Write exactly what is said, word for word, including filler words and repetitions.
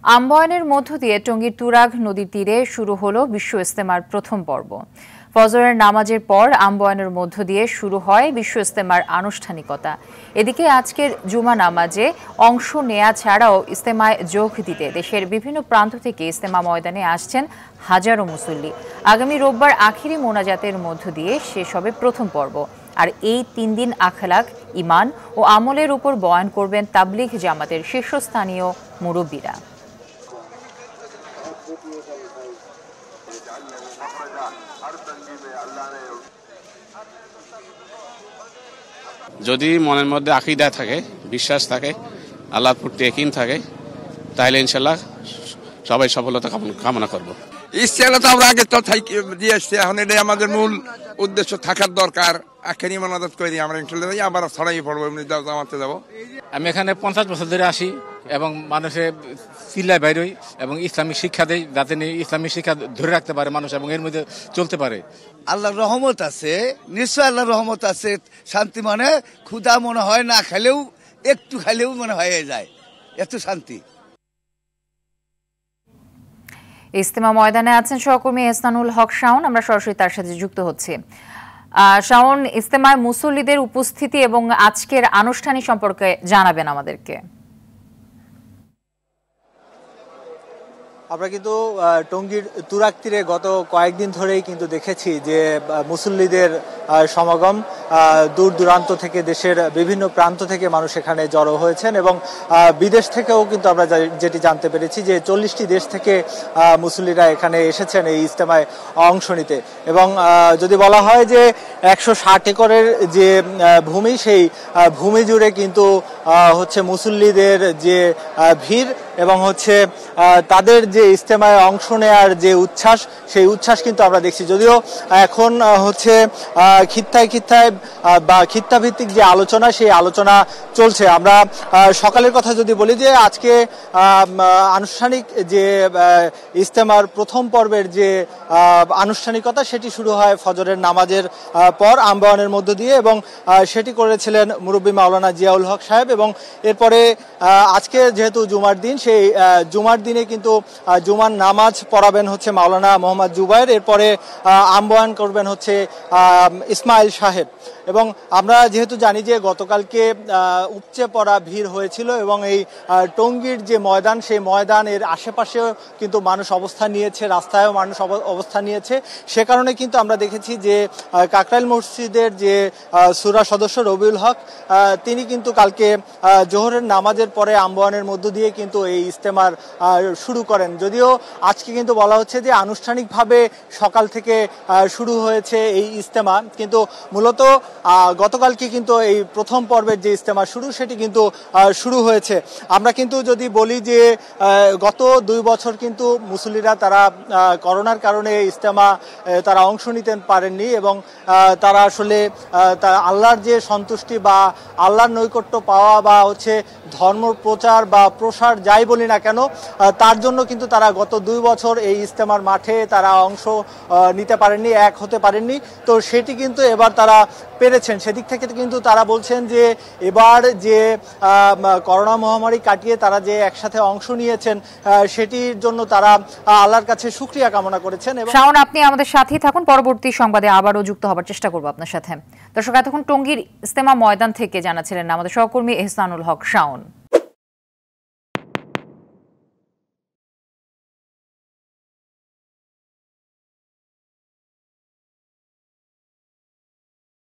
আম্বয়নের মধ্য দিয়ে টঙ্গীর তুরাগ নদীর তীরে শুরু হলো বিশ্ব ইজতেমার প্রথম পর্ব। ফজরের নামাজের পর আম্বয়নের মধ্য দিয়ে শুরু হয় বিশ্ব ইজতেমার আনুষ্ঠানিকতা। এদিকে আজকের জুমা নামাজে অংশ নেয়া ছাড়াও ইজতেমায় যোগ দিতে দেশের বিভিন্ন প্রান্ত থেকে ইজতেমা ময়দানে আসছেন হাজারো মুসল্লি। আগামী রোববার আখিরি মোনাজাতের মধ্য দিয়ে শেষ হবে প্রথম পর্ব। আর এই তিন দিন আখলাক, ইমান ও আমলের উপর বয়ান করবেন তাবলিগ জামাতের শীর্ষস্থানীয় মুরব্বীরা। যদি মনের মধ্যে আকীদা থাকে, বিশ্বাস থাকে, আল্লাহর প্রতি ইয়াকিন থাকে, তাহলে ইনশাআল্লাহ সবাই সফলতা কামনা করব। ইসলাম তো আমরা আগে তো দিয়ে আসছি, এখন এটাই আমাদের মূল উদ্দেশ্য থাকার দরকার। আখেরি মোনাজাত করে আমরা ইনশাআল্লাহ আবার ছড়াই পড়বো, এমনি জামাতে যাব। আমি এখানে পঞ্চাশ বছর ধরে আসি এবং মানুষের চিল্লায় বাইরই এবং ইসলামিক শিক্ষা দেয়, যাতে ইসলামিক শিক্ষা ধরে রাখতে পারে মানুষ এবং এর মধ্যে চলতে পারে। আল্লাহর রহমত আছে, নিশ্চয় আল্লাহর রহমত আছে। শান্তি মানে ক্ষুধা মনে হয় না খেলেও, একটু খেলেও মনে হয়ে যায়, এত শান্তি। ইজতেমা ময়দানে আছেন সহকর্মী এহসানুল হক শাওন, আমরা সরাসরি তার সাথে যুক্ত হচ্ছি। শাওন, ইজতেমায় মুসল্লিদের উপস্থিতি এবং আজকের আনুষ্ঠানিক সম্পর্কে জানাবেন আমাদেরকে। আমরা কিন্তু টঙ্গীর তুরাগ তীরে গত কয়েকদিন ধরেই কিন্তু দেখেছি যে মুসল্লিদের সমাগম, দূর দূরান্ত থেকে দেশের বিভিন্ন প্রান্ত থেকে মানুষ এখানে জড়ো হয়েছেন এবং বিদেশ থেকেও কিন্তু আমরা যেটি জানতে পেরেছি যে চল্লিশটি দেশ থেকে মুসল্লিরা এখানে এসেছেন এই ইজতেমায় অংশ নিতে। এবং যদি বলা হয় যে একশো ষাট একরের যে ভূমি, সেই ভূমি জুড়ে কিন্তু হচ্ছে মুসল্লিদের যে ভিড় এবং হচ্ছে তাদের যে ইজতেমায় অংশ নেয়ার যে উচ্ছ্বাস, সেই উচ্ছ্বাস কিন্তু আমরা দেখছি। যদিও এখন হচ্ছে খিত্তায় খিত্তায় বা খিত্তা ভিত্তিক যে আলোচনা, সেই আলোচনা চলছে। আমরা সকালের কথা যদি বলি যে আজকে আনুষ্ঠানিক যে ইজতেমার প্রথম পর্বের যে আনুষ্ঠানিকতা, সেটি শুরু হয় ফজরের নামাজের পর আম্বয়নের মধ্য দিয়ে এবং সেটি করেছিলেন মুরব্বী মাওলানা জিয়াউল হক সাহেব। এবং এরপরে আজকে যেহেতু জুমার দিন, সেই জুমার দিনে কিন্তু জুমার নামাজ পড়াবেন হচ্ছে মাওলানা মোহাম্মদ জুবাইর, এরপরে আম্বয়ান করবেন হচ্ছে ইসমাইল সাহেব। এবং আমরা যেহেতু জানি যে গতকালকে উপচে পড়া ভিড় হয়েছিল এবং এই টঙ্গীর যে ময়দান, সেই ময়দানের আশেপাশেও কিন্তু মানুষ অবস্থান নিয়েছে, রাস্তায়ও মানুষ অবস্থান নিয়েছে। সে কারণে কিন্তু আমরা দেখেছি যে কাকরাইল মসজিদের যে সুরা সদস্য রবিউল হক, তিনি কিন্তু কালকে জোহরের নামাজের পরে আম্বয়ানের মধ্য দিয়ে কিন্তু এই ইজতেমার শুরু করেন। যদিও আজকে কিন্তু বলা হচ্ছে যে আনুষ্ঠানিকভাবে সকাল থেকে শুরু হয়েছে এই ইজতেমা, কিন্তু মূলত গতকালকে কিন্তু এই প্রথম পর্বের যে ইজতেমা শুরু, সেটি কিন্তু শুরু হয়েছে। আমরা কিন্তু যদি বলি যে গত দুই বছর কিন্তু মুসল্লিরা তারা করোনার কারণে ইজতেমা তারা অংশ নিতে পারেননি এবং তারা আসলে আল্লাহর যে সন্তুষ্টি বা আল্লাহর নৈকট্য পাওয়া বা হচ্ছে ধর্ম প্রচার বা প্রসার যাই বলি না কেন, তার জন্য কিন্তু তারা গত দুই বছর এই ইজতেমার মাঠে তারা অংশ নিতে পারেননি, এক হতে পারেননি। তো সেটি কিন্তু এবার তারা পেরেছেন। সেদিক থেকে কিন্তু তারা বলছেন যে এবার যে করোনা মহামারী কাটিয়ে তারা যে একসাথে অংশ নিয়েছেন, সেটির জন্য তারা আল্লাহর কাছে শুকরিয়া কামনা করেছেন। শাওন, আপনি আমাদের সাথেই থাকুন, পরবর্তী সংবাদে আবারও যুক্ত হবার চেষ্টা করবো আপনার সাথে। দর্শক, এতক্ষণ টঙ্গীর ইজতেমা ময়দান থেকে জানাচ্ছিলেন আমাদের সহকর্মী এহসানুল হক শাওন।